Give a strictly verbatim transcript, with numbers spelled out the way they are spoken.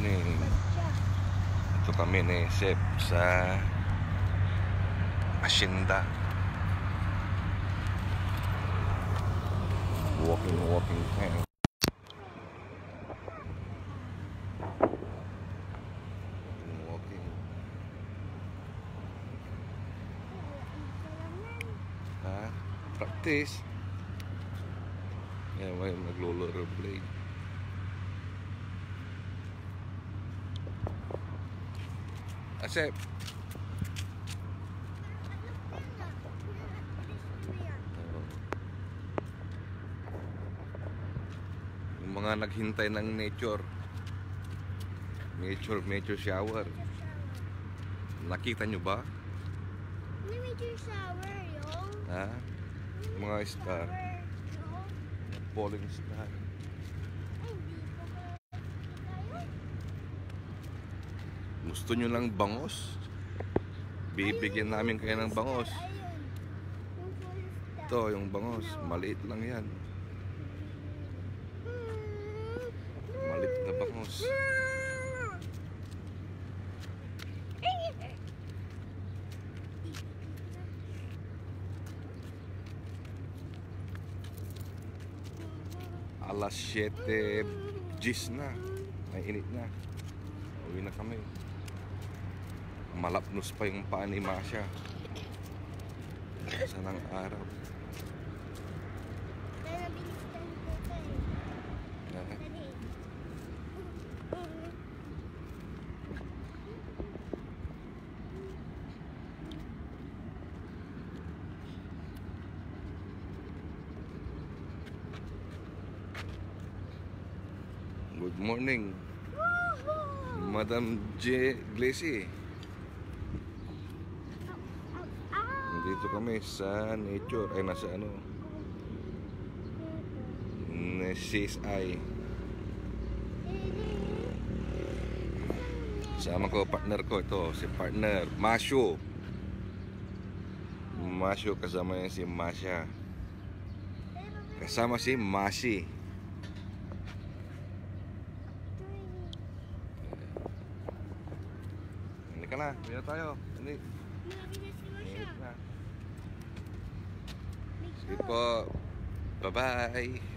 morning. Ito kami ni Sep sa Hacienda. Walking, walking time. Walking, walking. Ha? Practice. Yan, may maglo-rollerblade. Asep. Yung mga naghintay ng nature. Nature, nature shower. Nakita nyo ba? Nature shower, yo. Ha? Mga star. Falling star. Gusto nyo lang bangos? Bibigyan namin kayo ng bangos. Ito yung bangos. Maliit lang yan. Maliit na bangos. Alas siyete gis na. May init na. Uwi na kami. Malapnos pa yung paa ni Masha sa ng araw. Good morning, Madam J. Glacy. Dito kami sa nature, ay nasa ano, C S I. Sama ko partner ko, ito si partner Masyo. Masyo kasama niya si Masha. Kasama si Masi. Hindi ka na, hindi tayo. Hindi. Hindi na. Sige po. Bye-bye.